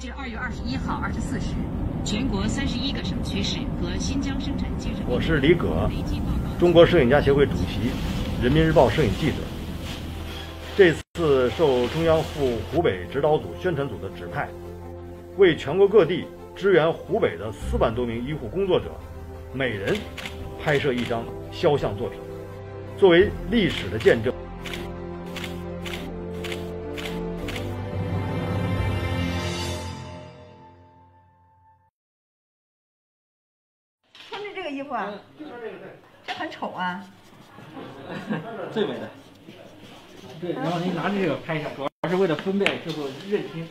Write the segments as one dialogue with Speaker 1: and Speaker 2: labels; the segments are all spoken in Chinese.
Speaker 1: 至2月21号24时，全国31个省区市和新疆生产建设。
Speaker 2: 我是李葛，中国摄影家协会主席，人民日报摄影记者。这次受中央赴湖北指导组宣传组的指派，为全国各地支援湖北的4万多名医护工作者，每人拍摄一张肖像作品，作为历史的见证。
Speaker 3: 穿着这个衣服啊，这很丑啊。
Speaker 4: 最美的。对，然后您拿着这个拍一下，主要是为了分辨之后认清。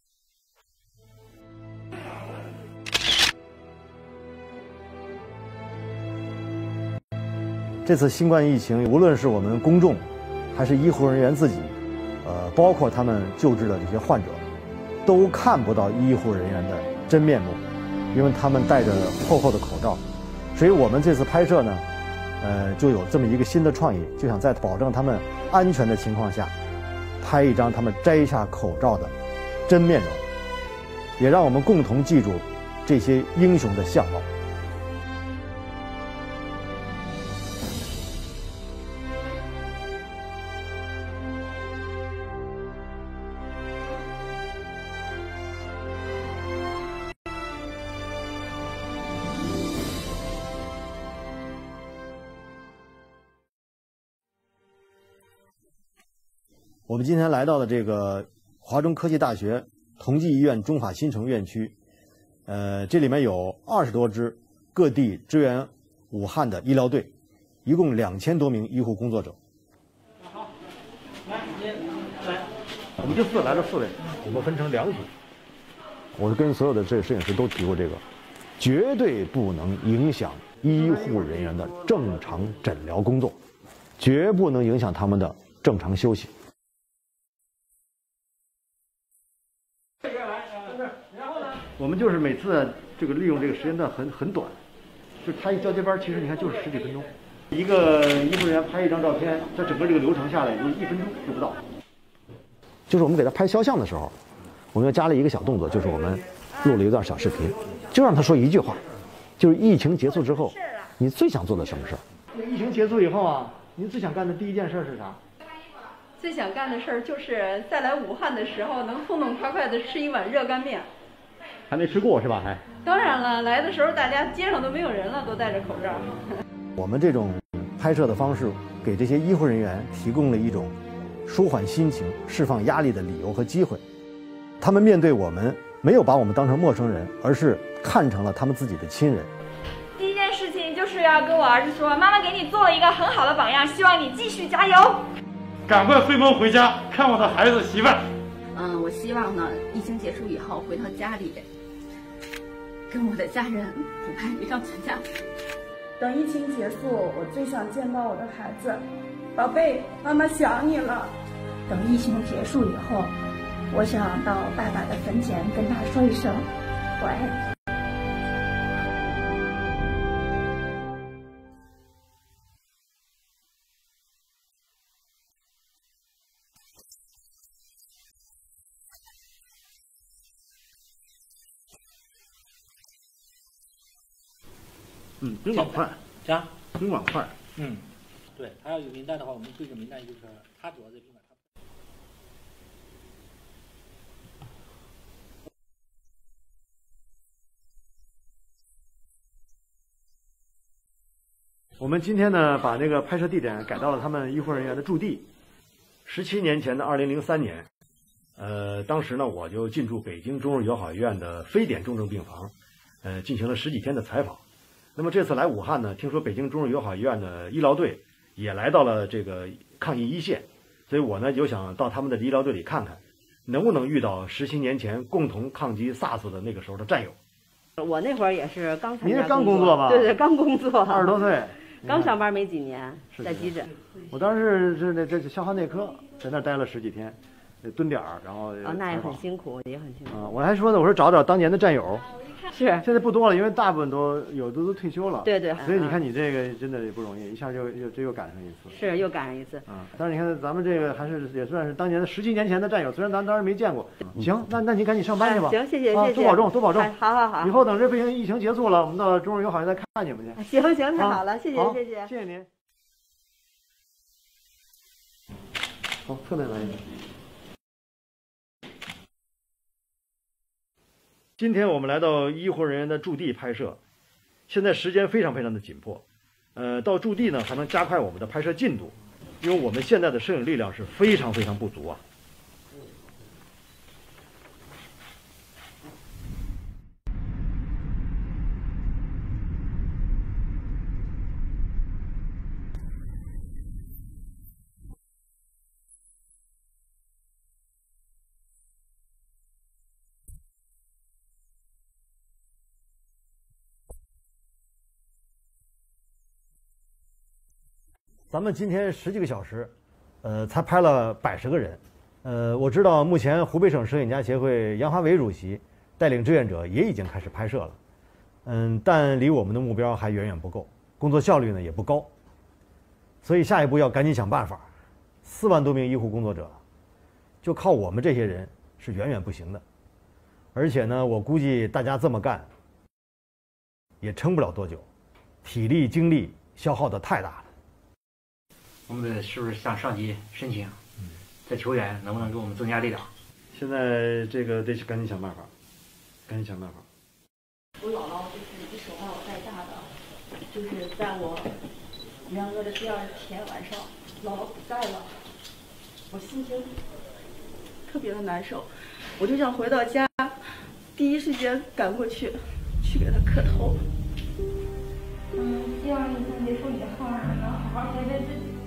Speaker 2: 这次新冠疫情，无论是我们公众，还是医护人员自己，包括他们救治的这些患者，都看不到医护人员的真面目，因为他们戴着厚厚的口罩。所以我们这次拍摄呢，就有这么一个新的创意，就想在保证他们安全的情况下，拍一张他们摘下口罩的真面容，也让我们共同记住这些英雄的相貌。我们今天来到了这个华中科技大学同济医院中法新城院区，这里面有20多支各地支援武汉的医疗队，一共2000多名医护工作者。
Speaker 4: 好，来，您来，
Speaker 2: 我们这次来了4位，我们分成2组。我跟所有的这个摄影师都提过这个，绝对不能影响医护人员的正常诊疗工作，绝不能影响他们的正常休息。我们就是每次这个利用这个时间段很短，就是他一交接班，其实你看就是10几分钟，一个医护人员拍一张照片，在整个这个流程下来就1分钟都不到。就是我们给他拍肖像的时候，我们又加了一个小动作，就是我们录了一段小视频，就让他说一句话，就是疫情结束之后，你最想做的什么事儿？疫情结束以后啊，您最想干的第一件事是啥？
Speaker 3: 最想干的事儿就是在来武汉的时候能痛痛快快的吃一碗热干面。
Speaker 2: 还没吃过是吧？还？
Speaker 3: 当然了，来的时候大家街上都没有人了，都戴着口罩。
Speaker 2: 我们这种拍摄的方式，给这些医护人员提供了一种舒缓心情、释放压力的理由和机会。他们面对我们，没有把我们当成陌生人，而是看成了他们自己的亲人。
Speaker 5: 第一件事情就是要跟我儿子说，妈妈给你做了一个很好的榜样，希望你继续加油。
Speaker 4: 赶快飞奔回家看我的孩子媳妇儿。
Speaker 6: 我希望呢，疫情结束以后回到家里，跟我的家人补拍一张全家福。
Speaker 7: 等疫情结束，我最想见到我的孩子，宝贝，妈妈想你了。
Speaker 8: 等疫情结束以后，我想到爸爸的坟前跟他说一声我爱你。
Speaker 2: 宾馆快，
Speaker 4: 加
Speaker 2: 宾馆快。
Speaker 4: 对，他要有名单的话，我们对着名单就是他主要在宾馆。
Speaker 2: 我们今天呢，把那个拍摄地点改到了他们医护人员的驻地。17年前的2003年，当时呢，我就进驻北京中日友好医院的非典重症病房，进行了10几天的采访。那么这次来武汉呢，听说北京中日友好医院的医疗队也来到了这个抗疫一线，所以我呢就想到他们的医疗队里看看，能不能遇到17年前共同抗击 SARS 的那个时候的战友。
Speaker 9: 我那会儿也是刚参加。
Speaker 2: 您是刚工作吧？
Speaker 9: 对对，刚工作
Speaker 2: ，20多岁，
Speaker 9: 刚上班没几年，在急诊。
Speaker 2: 我当时是这消化内科，在那儿待了10几天，蹲点儿，然后。
Speaker 9: 那也很辛苦，也很辛苦。
Speaker 2: 我还说呢，我说找找当年的战友。
Speaker 9: 是，
Speaker 2: 现在不多了，因为大部分有的都退休了。
Speaker 9: 对对。
Speaker 2: 所以你看你这个真的也不容易，一下又赶上一次。
Speaker 9: 是，又赶上一次。
Speaker 2: 但是你看咱们这个还是也算是当年的17年前的战友，虽然咱当时没见过。行，那你赶紧上班去吧。
Speaker 9: 行，谢谢。
Speaker 2: 多保重，多保重。
Speaker 9: 好。
Speaker 2: 以后等这疫情结束了，我们到中日友好再看你们去。
Speaker 9: 行，太好了，谢谢。
Speaker 2: 谢谢您。好，侧面来一个。今天我们来到医护人员的驻地拍摄，现在时间非常的紧迫，到驻地呢还能加快我们的拍摄进度，因为我们现在的摄影力量是非常不足啊。咱们今天10几个小时，才拍了110个人。我知道目前湖北省摄影家协会杨华伟主席带领志愿者也已经开始拍摄了，但离我们的目标还远不够，工作效率呢也不高。所以下一步要赶紧想办法。4万多名医护工作者，就靠我们这些人是远不行的。而且呢，我估计大家这么干，也撑不了多久，体力精力消耗的太大了。
Speaker 4: 我们是不是向上级申请，再求援，能不能给我们增加力量？
Speaker 2: 现在这个得赶紧想办法，
Speaker 8: 我姥姥就是一手把我带大的，就是在我娘的第2天晚上，姥姥不在了，我心情特别的难受，我就想回到家，第一时间赶过去给她磕头。希望疫情结束以后能好好陪陪自己。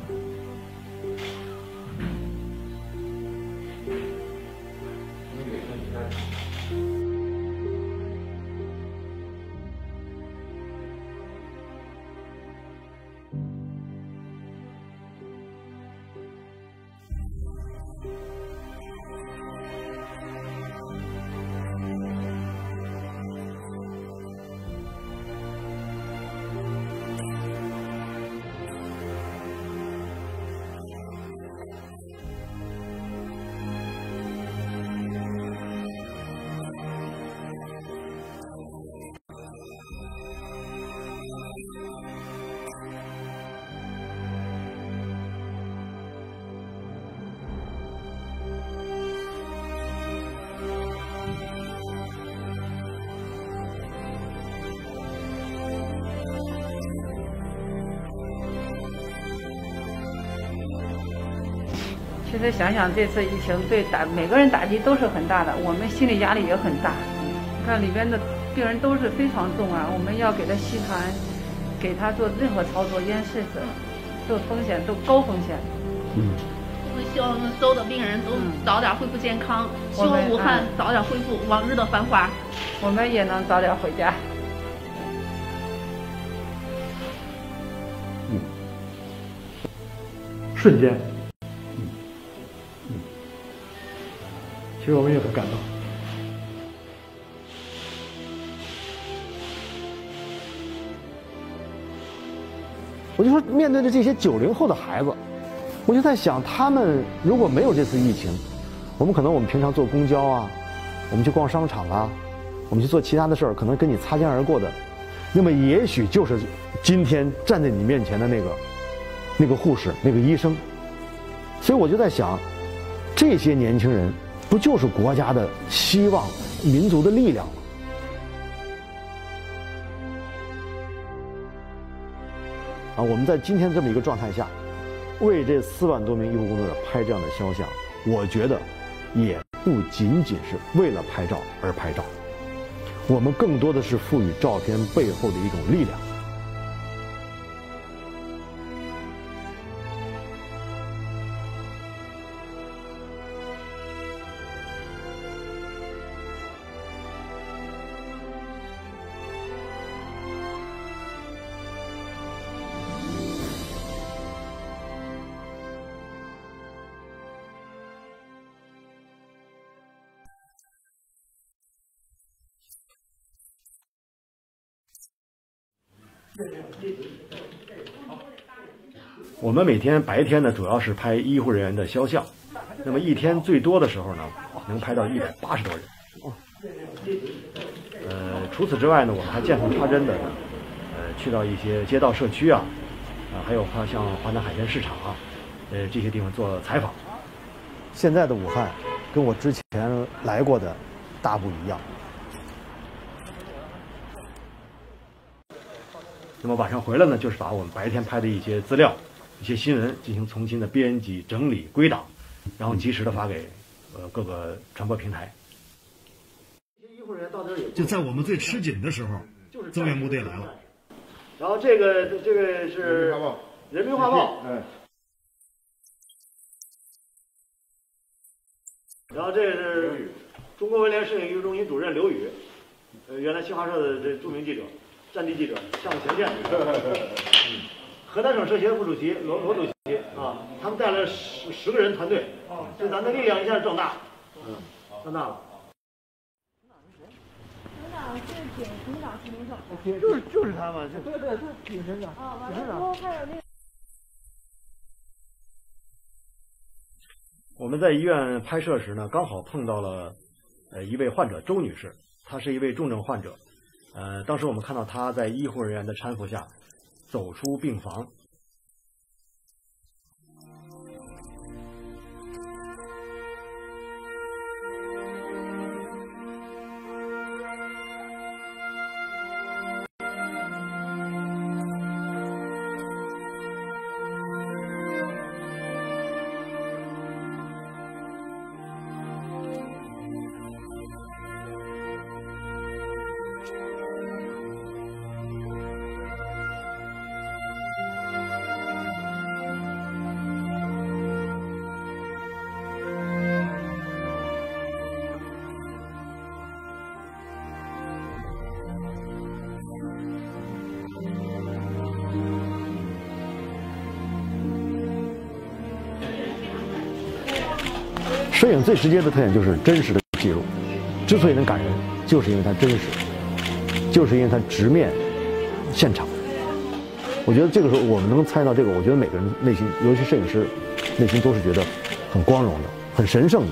Speaker 10: 其实想想这次疫情对每个人打击都是很大的，我们心理压力也很大。你看里边的病人都是非常重啊，我们要给他吸痰，给他做任何操作，咽拭子，都风险都高风险。
Speaker 11: 我们希望所有的病人都早点恢复健康，希望武汉早点恢复往日的繁华，
Speaker 10: 我们也能早点回家。
Speaker 2: 瞬间。其实我们也很感动。我就说，面对着这些90后的孩子，我就在想，他们如果没有这次疫情，我们平常坐公交啊，我们去逛商场啊，我们去做其他的事儿，可能跟你擦肩而过的，那么也许就是今天站在你面前的那个护士、那个医生。所以我就在想，这些年轻人。不就是国家的希望、民族的力量吗？我们在今天这么一个状态下，为这4万多名医护工作者拍这样的肖像，我觉得也不仅仅是为了拍照而拍照，我们更多的是赋予照片背后的一种力量。 我们每天白天呢，主要是拍医护人员的肖像，那么一天最多的时候呢，能拍到180多人。除此之外呢，我们还见缝插针的呢，去到一些街道社区啊，还有像华南海鲜市场啊，这些地方做采访。现在的武汉跟我之前来过的大不一样。那么晚上回来呢，就是把我们白天拍的一些资料、一些新闻进行重新的编辑、整理、归档，然后及时的发给各个传播平台。
Speaker 12: 就在我们最吃紧的时候，增援部队来了。
Speaker 2: 然后这个是《人民画报》，然后这个是中国文联摄影艺术中心主任刘宇，原来新华社的这著名记者、战地记者，项目前线。河南省社协副主席罗主席啊，他们带了10个人团队，就咱的力量一下壮大，壮大了。就是他嘛，对，是挺身长。啊，完了之后还有那个。我们在医院拍摄时呢，刚好碰到了一位患者周女士，她是一位重症患者。当时我们看到她在医护人员的搀扶下走出病房。摄影最直接的特点就是真实的记录，之所以能感人，就是因为它真实，就是因为它直面现场。我觉得这个时候我们能参与到这个，我觉得每个人内心，尤其摄影师内心都是觉得很光荣的，很神圣的。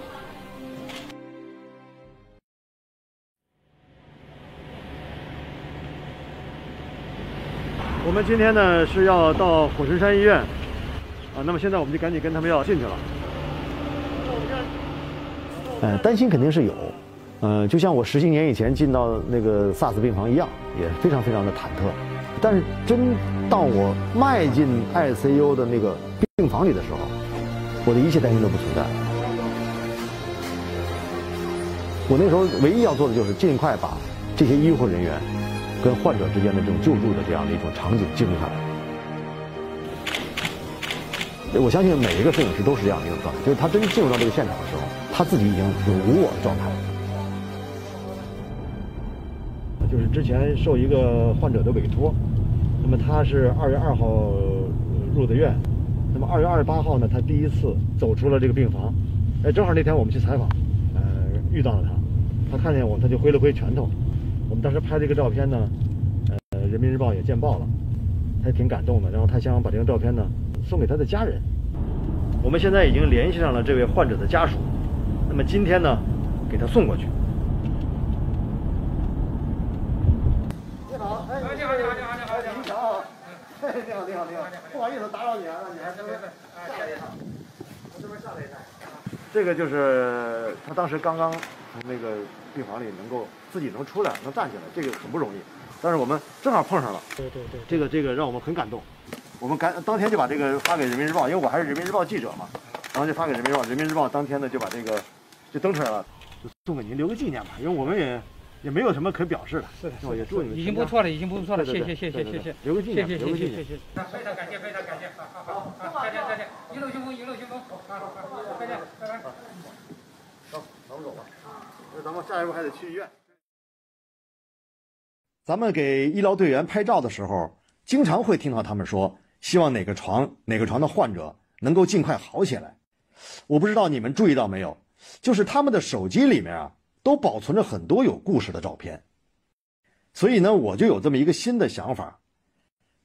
Speaker 2: 我们今天呢是要到火神山医院啊，那么现在我们就赶紧跟他们要进去了。担心肯定是有，就像我10几年以前进到那个 SARS 病房一样，也非常非常的忐忑。但是真到我迈进 ICU 的那个病房里的时候，我的一切担心都不存在。我那时候唯一要做的就是尽快把这些医护人员跟患者之间的这种救助的这样的一种场景记录下来。我相信每一个摄影师都是这样的一种状态，就是他真进入到这个现场的时候，他自己已经有无我的状态。就是之前受一个患者的委托，那么他是2月2号入的院，那么2月28号呢，他第一次走出了这个病房，正好那天我们去采访，遇到了他看见我们，他就挥了挥拳头。我们当时拍这个照片呢，人民日报也见报了，他也挺感动的，然后他想把这张照片呢送给他的家人。我们现在已经联系上了这位患者的家属，那么今天呢，给他送过去。你好，你好，你好，你好，不好意思打扰你啊，你还是下来一趟，我这边下来一趟。这个就是他当时刚刚从那个病房里能够自己能出来，能站起来，这个很不容易。但是我们正好碰上了，对，这个让我们很感动。我们当天就把这个发给人民日报，因为我还是人民日报记者嘛，然后就发给人民日报。人民日报当天呢就把这个就登出来了，就送给您留个纪念吧，因为我们也没有什么可表示的。是的，也祝你们
Speaker 4: 已经不错了，已经不错了，谢谢，
Speaker 2: 留个纪念，留个纪念。
Speaker 4: 非常感谢，非常感谢，好，再见，一路顺风，一路顺风，好，再见，拜拜。
Speaker 2: 走，咱们走吧，咱们下一步还得去医院。咱们给医疗队员拍照的时候，经常会听到他们说，希望哪个床的患者能够尽快好起来。我不知道你们注意到没有，就是他们的手机里面啊，都保存着很多有故事的照片。所以呢，我就有这么一个新的想法，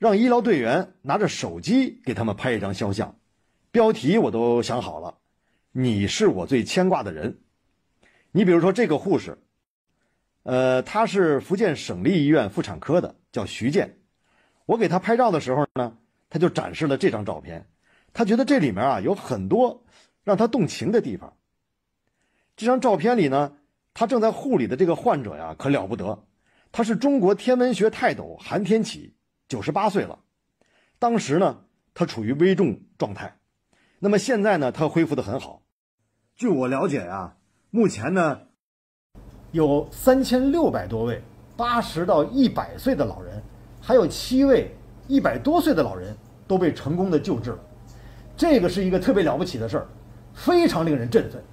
Speaker 2: 让医疗队员拿着手机给他们拍一张肖像，标题我都想好了，你是我最牵挂的人。你比如说这个护士，他是福建省立医院妇产科的，叫徐建。我给他拍照的时候呢，他就展示了这张照片，他觉得这里面啊有很多让他动情的地方。这张照片里呢，他正在护理的这个患者呀可了不得，他是中国天文学泰斗韩天启，98岁了。当时呢，他处于危重状态，那么现在呢，他恢复得很好。据我了解呀，目前呢，有3600多位80到100岁的老人，还有7位100多岁的老人都被成功的救治了。这个是一个特别了不起的事儿，非常令人振奋。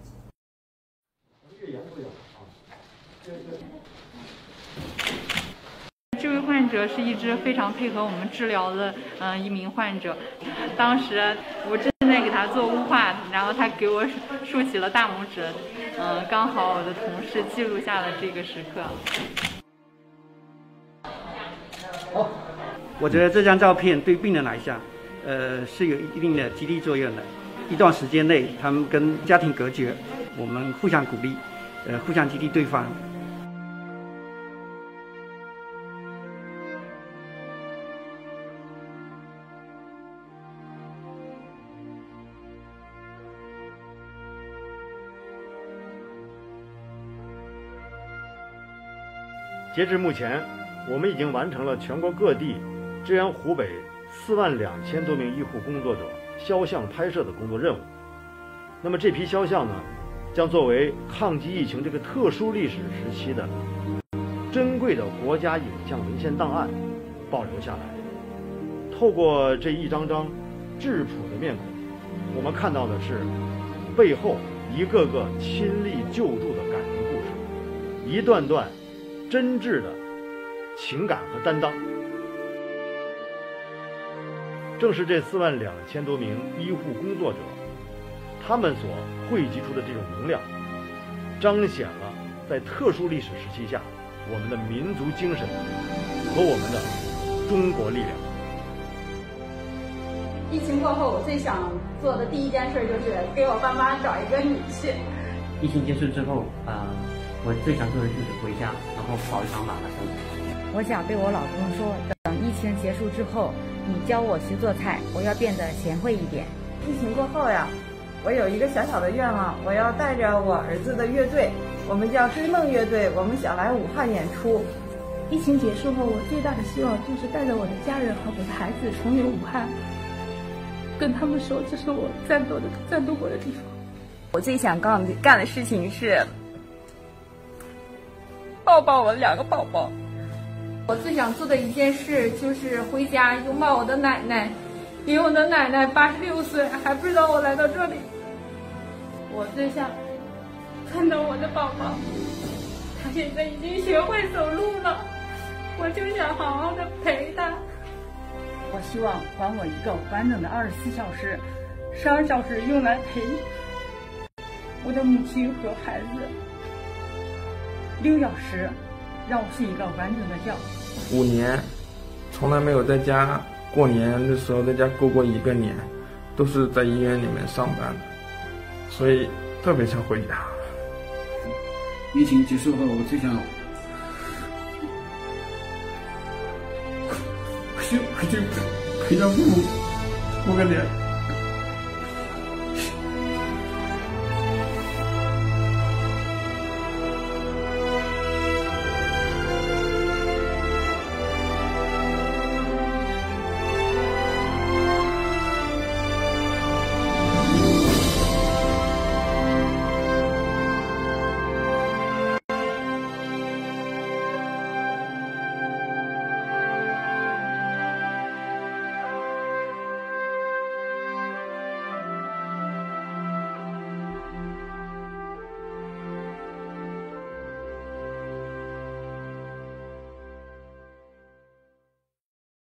Speaker 10: 这位患者是一直非常配合我们治疗的一名患者。当时我正在给他做雾化，然后他给我竖起了大拇指，刚好我的同事记录下了这个时刻。
Speaker 13: 我觉得这张照片对病人来讲，是有一定的激励作用的。一段时间内，他们跟家庭隔绝，我们互相鼓励，互相激励对方。
Speaker 2: 截至目前，我们已经完成了全国各地支援湖北42000多名医护工作者肖像拍摄的工作任务。那么这批肖像呢，将作为抗击疫情这个特殊历史时期的珍贵的国家影像文献档案保留下来。透过这一张张质朴的面孔，我们看到的是背后一个个亲历救助的感人故事，一段段真挚的情感和担当。正是这42000多名医护工作者，他们所汇集出的这种能量，彰显了在特殊历史时期下我们的民族精神和我们的中国力量。
Speaker 7: 疫情过后，我最想做的第一件事就是给我爸妈找一个女婿。
Speaker 14: 疫情结束之后，我最想做的就是回家，然后跑一场马拉松。
Speaker 15: 我想对我老公说，等疫情结束之后，你教我学做菜，我要变得贤惠一点。
Speaker 7: 疫情过后呀，我有一个小小的愿望，我要带着我儿子的乐队，我们叫追梦乐队，我们想来武汉演出。
Speaker 16: 疫情结束后，我最大的希望就是带着我的家人和我的孩子重游武汉，跟他们说这是我战斗过的地方。
Speaker 3: 我最想干的事情是抱抱我2个宝宝。
Speaker 16: 我最想做的一件事就是回家拥抱我的奶奶，因为我的奶奶86岁还不知道我来到这里。我最想看到我的宝宝，他现在已经学会走路了，我就想好好的陪他。
Speaker 17: 我希望还我一个完整的24小时，12小时用来陪我的母亲和孩子，6小时让我睡一个完整的觉。
Speaker 18: 5年，从来没有在家过年的时候在家过一个年，都是在医院里面上班的，所以特别想回家。
Speaker 19: 疫情结束后，我最想回去陪着父母过个年。